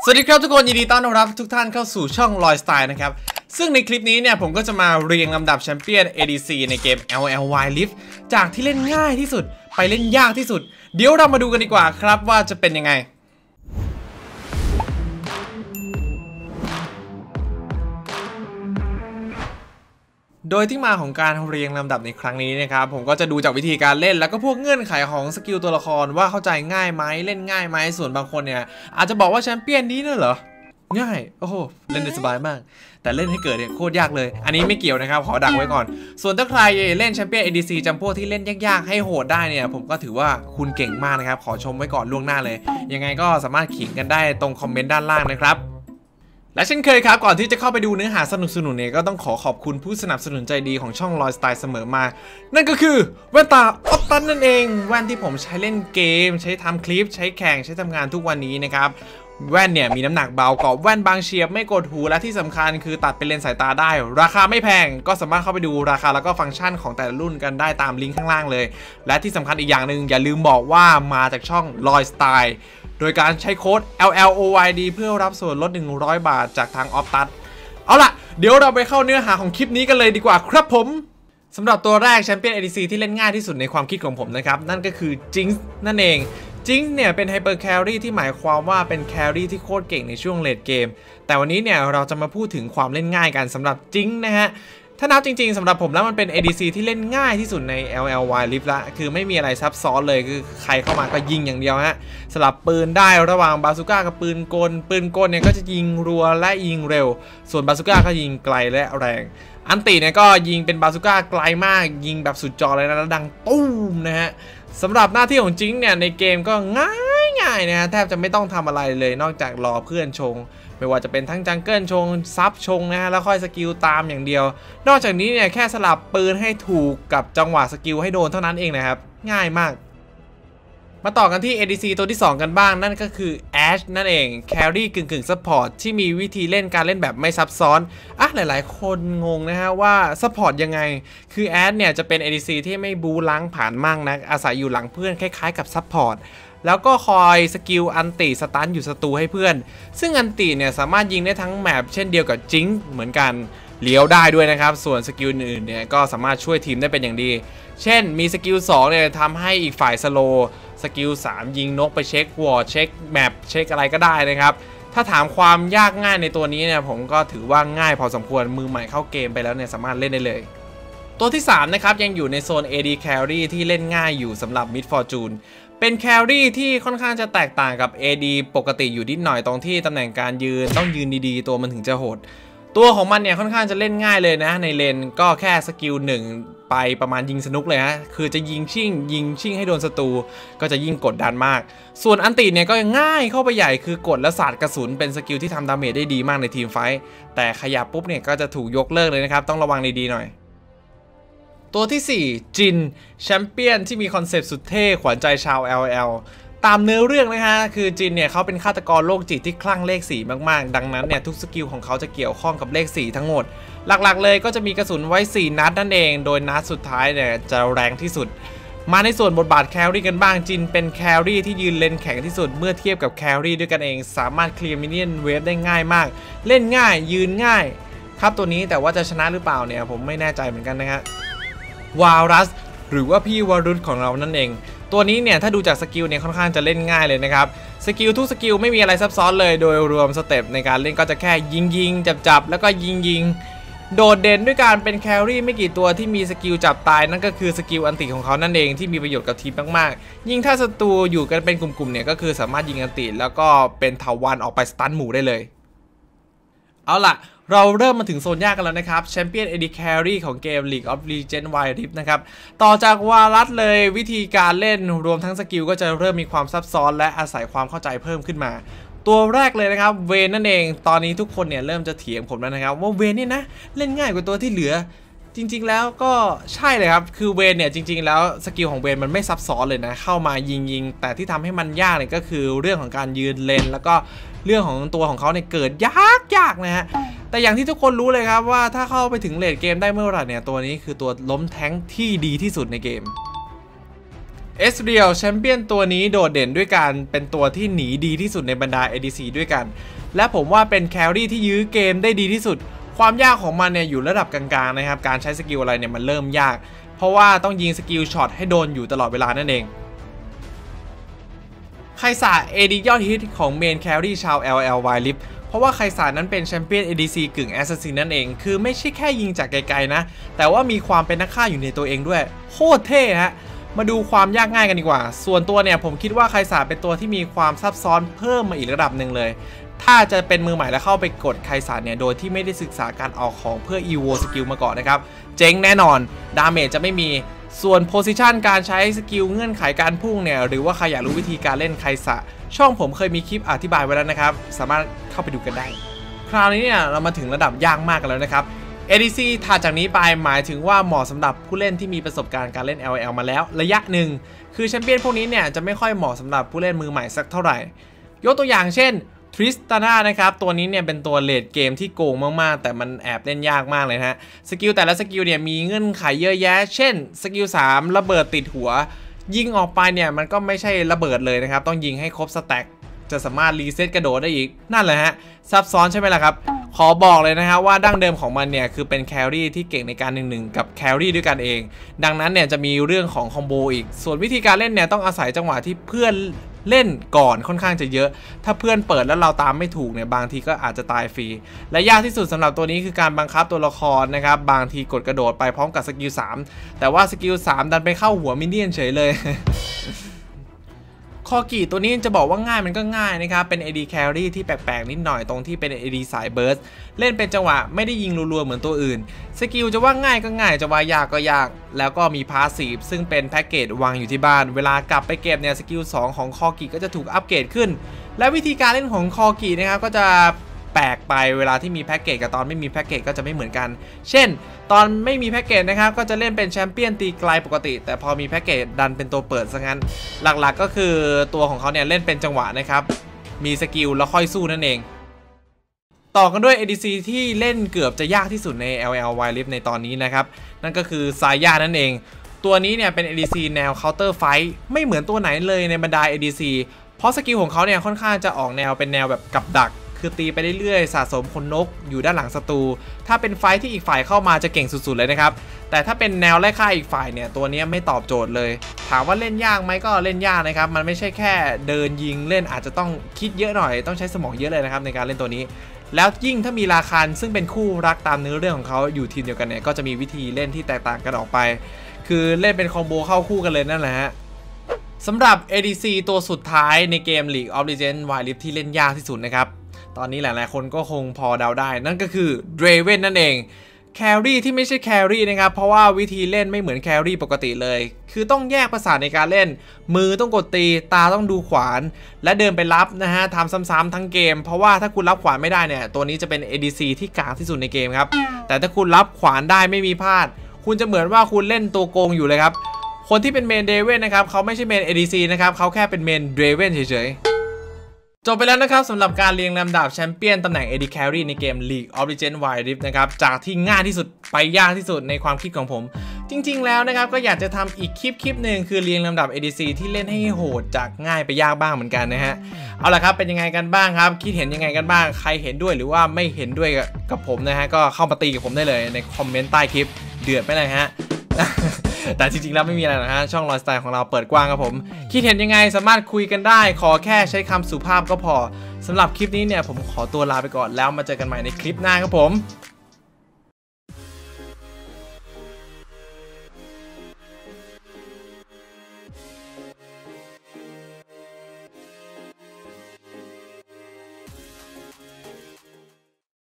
สวัสดีครับทุกคนยินดีต้อนรับทุกท่านเข้าสู่ช่องลอยสไตล์นะครับซึ่งในคลิปนี้เนี่ยผมก็จะมาเรียงลำดับแชมเปี้ยน ADC ในเกม LL Wild Rift จากที่เล่นง่ายที่สุดไปเล่นยากที่สุดเดี๋ยวเรามาดูกันดีกว่าครับว่าจะเป็นยังไงโดยที่มาของการเรียงลำดับในครั้งนี้นะครับผมก็จะดูจากวิธีการเล่นแล้วก็พวกเงื่อนไขของสกิลตัวละครว่าเข้าใจง่ายไหมเล่นง่ายไหมส่วนบางคนเนี่ยอาจจะบอกว่าแชมเปี้ยนนี้น่ะเหรอง่ายโอ้โหเล่นได้สบายมากแต่เล่นให้เกิดเนี่ยโคตรยากเลยอันนี้ไม่เกี่ยวนะครับขอดักไว้ก่อนส่วนถ้าใครเล่นแชมเปี้ยน ADC จำพวกที่เล่นยากๆให้โหดได้เนี่ยผมก็ถือว่าคุณเก่งมากนะครับขอชมไว้ก่อนล่วงหน้าเลยยังไงก็สามารถขิงกันได้ตรงคอมเมนต์ด้านล่างนะครับและเช่นเคยครับก่อนที่จะเข้าไปดูเนื้อหาสนุกๆเนี่ยก็ต้องขอขอบคุณผู้สนับสนุนใจดีของช่องลอยสไตล์เสมอมานั่นก็คือแว่นตาออปตันนั่นเองแว่นที่ผมใช้เล่นเกมใช้ทำคลิปใช้แข่งใช้ทำงานทุกวันนี้นะครับแว่นเนี่ยมีน้ำหนักเบากรอบแว่นบางเฉียบไม่กดหูและที่สำคัญคือตัดเป็นเลนส์สายตาได้ราคาไม่แพงก็สามารถเข้าไปดูราคาแล้วก็ฟังก์ชันของแต่ละรุ่นกันได้ตามลิงก์ข้างล่างเลยและที่สำคัญอีกอย่างหนึ่งอย่าลืมบอกว่ามาจากช่องลอยสไตล์โดยการใช้โค้ด LLOYD เพื่อรับส่วนลด100 บาทจากทางออฟตัสเอาล่ะเดี๋ยวเราไปเข้าเนื้อหาของคลิปนี้กันเลยดีกว่าครับผมสำหรับตัวแรกแชมเปี้ยน ADC ที่เล่นง่ายที่สุดในความคิดของผมนะครับนั่นก็คือจิงส์นั่นเองจิงส์เนี่ยเป็นไฮเปอร์แครี่ที่หมายความว่าเป็นแครี่ที่โคตรเก่งในช่วงเลดเกมแต่วันนี้เนี่ยเราจะมาพูดถึงความเล่นง่ายกันสำหรับจิงส์นะฮะถ้านับจริงๆสำหรับผมแล้วมันเป็น ADC ที่เล่นง่ายที่สุดใน LL Wild Rift ละคือไม่มีอะไรซับซ้อนเลยคือใครเข้ามาก็ยิงอย่างเดียวฮะสลับปืนได้ระหว่างบาซูก้ากับปืนกลเนี่ยก็จะยิงรัวและยิงเร็วส่วนบาซูก้าก็ยิงไกลและแรงอันติเนี่ยก็ยิงเป็นบาซูก้าไกลมากยิงแบบสุดจอเลยนะแล้วดังตุ้มนะฮะสำหรับหน้าที่ของจิงเนี่ยในเกมก็ง่ายนะฮะแทบจะไม่ต้องทำอะไรเลยนอกจากรอเพื่อนชงไม่ว่าจะเป็นทั้งจังเกิลชงซับชงนะฮะแล้วค่อยสกิลตามอย่างเดียวนอกจากนี้เนี่ยแค่สลับปืนให้ถูกกับจังหวะสกิลให้โดนเท่านั้นเองนะครับง่ายมากมาต่อกันที่ ADC ตัวที่2กันบ้างนั่นก็คือ Ashe นั่นเองแครี่กึ่งซัพพอร์ตที่มีวิธีเล่นการเล่นแบบไม่ซับซ้อนหลายๆคนงงนะฮะว่าซัพพอร์ตยังไงคือ Ashe เนี่ยจะเป็น ADC ที่ไม่บูล้างผ่านมั่งนะอาศัยอยู่หลังเพื่อนคล้ายๆกับซัพพอร์ตแล้วก็คอยสกิลอันติสตันอยู่ศัตรูให้เพื่อนซึ่งอันติเนี่ยสามารถยิงได้ทั้งแมปเช่นเดียวกับจิงเหมือนกันเลี้ยวได้ด้วยนะครับส่วนสกิลอื่นเนี่ยก็สามารถช่วยทีมได้เป็นอย่างดีเช่นมีสกิล2เนี่ยทำให้อีกฝ่ายสโลสกิล3ยิงนกไปเช็ควอร์ดเช็คแมปเช็คอะไรก็ได้นะครับถ้าถามความยากง่ายในตัวนี้เนี่ยผมก็ถือว่าง่ายพอสมควรมือใหม่เข้าเกมไปแล้วเนี่ยสามารถเล่นได้เลยตัวที่3นะครับยังอยู่ในโซน AD Carry ที่เล่นง่ายอยู่สำหรับ Mid Fortune เป็นแครี่ที่ค่อนข้างจะแตกต่างกับ AD ปกติอยู่นิดหน่อยตรงที่ตำแหน่งการยืนต้องยืนดีๆตัวมันถึงจะโหดตัวของมันเนี่ยค่อนข้างจะเล่นง่ายเลยนะในเลนก็แค่สกิล1ไปประมาณยิงสนุกเลยฮะคือจะยิงชิ่งให้โดนศัตรูก็จะยิ่งกดดันมากส่วนอันติเนี่ยก็ง่ายเข้าไปใหญ่คือกดและสาดกระสุนเป็นสกิลที่ทำดาเมจได้ดีมากในทีมไฟท์แต่ขยับปุ๊บเนี่ยก็จะถูกยกเลิกเลยนะครับต้องระวังดีๆหน่อยตัวที่4จินแชมเปี้ยนที่มีคอนเซปต์สุดเท่ขวัญใจชาว LL ตามเนื้อเรื่องนะฮะคือจินเนี่ยเขาเป็นฆาตกรโรคจิตที่คลั่งเลข4มากๆดังนั้นเนี่ยทุกสกิลของเขาจะเกี่ยวข้องกับเลข4ทั้งหมดหลักๆเลยก็จะมีกระสุนไว้4นัดนั่นเองโดยนัดสุดท้ายเนี่ยจะแรงที่สุดมาในส่วนบทบาทแครี่กันบ้างจินเป็นแครี่ที่ยืนเลนแข็งที่สุดเมื่อเทียบกับแครี่ด้วยกันเองสามารถเคลียร์มินเนี่ยนเวฟได้ง่ายมากเล่นง่ายยืนง่ายครับตัวนี้แต่ว่าจะชนะหรือเปล่าเนี่ยผมไม่แน่ใจเหมือนกันนะฮะวารัสหรือว่าพี่วารุสของเรานั่นเองตัวนี้เนี่ยถ้าดูจากสกิลเนี่ยค่อนข้างจะเล่นง่ายเลยนะครับสกิลทุกสกิลไม่มีอะไรซับซ้อนเลยโดยรวมสเต็ปในการเล่นก็จะแค่ยิงจับแล้วก็ยิงโดดเด่นด้วยการเป็นแครี่ไม่กี่ตัวที่มีสกิลจับตายนั่นก็คือสกิลอันติของเขานั่นเองที่มีประโยชน์กับทีมมากๆยิ่งถ้าศัตรูอยู่กันเป็นกลุ่มๆเนี่ยก็คือสามารถยิงอันติแล้วก็เป็นเถาวัลย์ออกไปสตันหมู่ได้เลยเอาล่ะเราเริ่มมาถึงโซนยากกันแล้วนะครับแชมเปี้ยน AD Carry ของเกม League of Legends Wild Rift นะครับต่อจากวารัสเลยวิธีการเล่นรวมทั้งสกิลก็จะเริ่มมีความซับซ้อนและอาศัยความเข้าใจเพิ่มขึ้นมาตัวแรกเลยนะครับเวนนั่นเองตอนนี้ทุกคนเนี่ยเริ่มจะเถียงผมแล้วนะครับว่าเวนเนี่ยนะเล่นง่ายกว่าตัวที่เหลือจริงๆแล้วก็ใช่เลยครับคือเวนเนี่ยจริงๆแล้วสกิลของเวนมันไม่ซับซ้อนเลยนะเข้ามายิงแต่ที่ทำให้มันยากเนี่ยก็คือเรื่องของการยืนเลนแล้วก็เรื่องของตัวของเขาเนี่ยเกิดยากนะฮะแต่อย่างที่ทุกคนรู้เลยครับว่าถ้าเข้าไปถึงเลดเกมได้เมื่อไหร่เนี่ยตัวนี้คือตัวล้มแท้งที่ดีที่สุดในเกมเอสเรียลแชมเปี้ยนตัวนี้โดดเด่นด้วยการเป็นตัวที่หนีดีที่สุดในบรรดา ADC ด้วยกันและผมว่าเป็นแครี่ที่ยื้อเกมได้ดีที่สุดความยากของมันเนี่ยอยู่ระดับกลางๆนะครับการใช้สกิลอะไรเนี่ยมันเริ่มยากเพราะว่าต้องยิงสกิลช็อตให้โดนอยู่ตลอดเวลานั่นเองไคซา AD ยอดฮิตของเมนแครี่ชาว LL Wild เพราะว่าไคซานั้นเป็นแชมเปี้ยน ADC กึ่งแอสซัสซินนั่นเองคือไม่ใช่แค่ยิงจากไกลๆนะแต่ว่ามีความเป็นนักฆ่าอยู่ในตัวเองด้วยโคตรเท่ฮะมาดูความยากง่ายกันดีกว่าส่วนตัวเนี่ยผมคิดว่าไคซาเป็นตัวที่มีความซับซ้อนเพิ่มมาอีกระดับหนึ่งเลยถ้าจะเป็นมือใหม่แล้วเข้าไปกดไคซาเนี่ยโดยที่ไม่ได้ศึกษาการออกของเพื่อ EVO สกิลมาก่อนนะครับเจ๊งแน่นอนดาเมจจะไม่มีส่วนโพซิชันการใช้สกิลเงื่อนไขการพุ่งเนี่ยหรือว่าใครอยากรู้วิธีการเล่นไคซาช่องผมเคยมีคลิปอธิบายไว้แล้วนะครับสามารถเข้าไปดูกันได้คราวนี้เนี่ยเรามาถึงระดับยากมากกันแล้วนะครับ ADC ถัดจากนี้ไปหมายถึงว่าเหมาะสำหรับผู้เล่นที่มีประสบการณ์การเล่น LL มาแล้วระยะหนึ่งคือแชมเปี้ยนพวกนี้เนี่ยจะไม่ค่อยเหมาะสำหรับผู้เล่นมือใหม่สักเท่าไหร่ยกตัวอย่างเช่นทริสตาน่านะครับตัวนี้เนี่ยเป็นตัวเลดเกมที่โกงมากๆแต่มันแอบเล่นยากมากเลยฮะสกิลแต่ละสกิลเนี่ยมีเงื่อนไขเยอะแยะเช่นสกิล3ระเบิดติดหัวยิงออกไปเนี่ยมันก็ไม่ใช่ระเบิดเลยนะครับต้องยิงให้ครบสแต็กจะสามารถรีเซ็ตกระโดดได้อีกนั่นแหละฮะซับซ้อนใช่ไหมล่ะครับขอบอกเลยนะฮะว่าดั้งเดิมของมันเนี่ยคือเป็นแครี่ที่เก่งในการ1-1กับแครี่ด้วยกันเองดังนั้นเนี่ยจะมีเรื่องของคอมโบอีกส่วนวิธีการเล่นเนี่ยต้องอาศัยจังหวะที่เพื่อนเล่นก่อนค่อนข้างจะเยอะถ้าเพื่อนเปิดแล้วเราตามไม่ถูกเนี่ยบางทีก็อาจจะตายฟรีและยากที่สุดสำหรับตัวนี้คือการบังคับตัวละครนะครับบางทีกดกระโดดไปพร้อมกับสกิล3แต่ว่าสกิล3ดันไปเข้าหัวมินเนี่ยนเฉยเลย คอกิตัวนี้จะบอกว่าง่ายมันก็ง่ายนะครับเป็น AD Carry ที่แปลกๆนิดหน่อยตรงที่เป็น AD สายเบิร์สเล่นเป็นจังหวะไม่ได้ยิงรัวๆเหมือนตัวอื่นสกิลจะว่าง่ายก็ง่ายจะว่ายากก็ยากแล้วก็มีพาสซีฟซึ่งเป็นแพ็กเกจวางอยู่ที่บ้านเวลากลับไปเก็บเนี่ยสกิล2ของคอกิก็จะถูกอัปเกรดขึ้นและวิธีการเล่นของคอกินะครับก็จะแปลกไปเวลาที่มีแพ็กเกจกับตอนไม่มีแพ็กเกจก็จะไม่เหมือนกันเช่นตอนไม่มีแพ็กเกจนะครับก็จะเล่นเป็นแชมเปี้ยนตีไกลปกติแต่พอมีแพ็กเกจดันเป็นตัวเปิดซะงั้นหลักๆก็คือตัวของเขาเนี่ยเล่นเป็นจังหวะนะครับมีสกิลแล้วค่อยสู้นั่นเองต่อกันด้วย ADC ที่เล่นเกือบจะยากที่สุดใน LL Wild Rift ในตอนนี้นะครับนั่นก็คือซาย่านั่นเองตัวนี้เนี่ยเป็น ADC แนว Counter Fight ไม่เหมือนตัวไหนเลยในบรรดา ADC เพราะสกิลของเขาเนี่ยค่อนข้างจะออกแนวเป็นแนวแบบกับดักคือตีไปเรื่อยๆสะสมคนนกอยู่ด้านหลังศัตรูถ้าเป็นไฟที่อีกฝ่ายเข้ามาจะเก่งสุดๆเลยนะครับแต่ถ้าเป็นแนวไล่ฆ่าอีกฝ่ายเนี่ยตัวนี้ไม่ตอบโจทย์เลยถามว่าเล่นยากไหมก็เล่นยากนะครับมันไม่ใช่แค่เดินยิงเล่นอาจจะต้องคิดเยอะหน่อยต้องใช้สมองเยอะเลยนะครับในการเล่นตัวนี้แล้วยิ่งถ้ามีราคันซึ่งเป็นคู่รักตามเนื้อเรื่องของเขาอยู่ทีมเดียวกันเนี่ยก็จะมีวิธีเล่นที่แตกต่างกันออกไปคือเล่นเป็นคอมโบเข้าคู่กันเลยนั่นแหละฮะสำหรับ ADC ตัวสุดท้ายในเกม League of Legends Wild Rift ที่เล่นยากที่สุดนะครับตอนนี้หลายๆคนก็คงพอเดาได้นั่นก็คือ Draven นั่นเองแครี่ที่ไม่ใช่แครี่นะครับเพราะว่าวิธีเล่นไม่เหมือนแครี่ปกติเลยคือต้องแยกประสาทในการเล่นมือต้องกดตีตาต้องดูขวานและเดินไปรับนะฮะทำซ้ำๆทั้งเกมเพราะว่าถ้าคุณรับขวานไม่ได้เนี่ยตัวนี้จะเป็น ADC ที่กากที่สุดในเกมครับแต่ถ้าคุณรับขวานได้ไม่มีพลาดคุณจะเหมือนว่าคุณเล่นตัวโกงอยู่เลยครับคนที่เป็นเมนเดเวนนะครับเขาไม่ใช่เมน ADC นะครับเขาแค่เป็นเมนเดเวนเฉยๆจบไปแล้วนะครับสำหรับการเรียงลำดับแชมเปี้ยนตำแหน่ง AD Carry ในเกม League of Legends Wild Rift นะครับจากที่ง่ายที่สุดไปยากที่สุดในความคิดของผมจริงๆแล้วนะครับก็อยากจะทำอีกคลิปหนึ่งคือเรียงลำดับ ADC ที่เล่นให้โหดจากง่ายไปยากบ้างเหมือนกันนะฮะเอาล่ะครับเป็นยังไงกันบ้างครับคิดเห็นยังไงกันบ้างใครเห็นด้วยหรือว่าไม่เห็นด้วยกับผมนะฮะก็เข้ามาตีกับผมได้เลยในคอมเมนต์ใต้คลิปเดือดไปเลยฮะแต่จริงๆแล้วไม่มีอะไรหรอกฮะช่องไลฟ์สไตล์ของเราเปิดกว้างครับผมคิดเห็นยังไงสามารถคุยกันได้ขอแค่ใช้คำสุภาพก็พอสำหรับคลิปนี้เนี่ยผมขอตัวลาไปก่อนแล้วมาเจอกันใหม่ในคลิปหน้าครับผม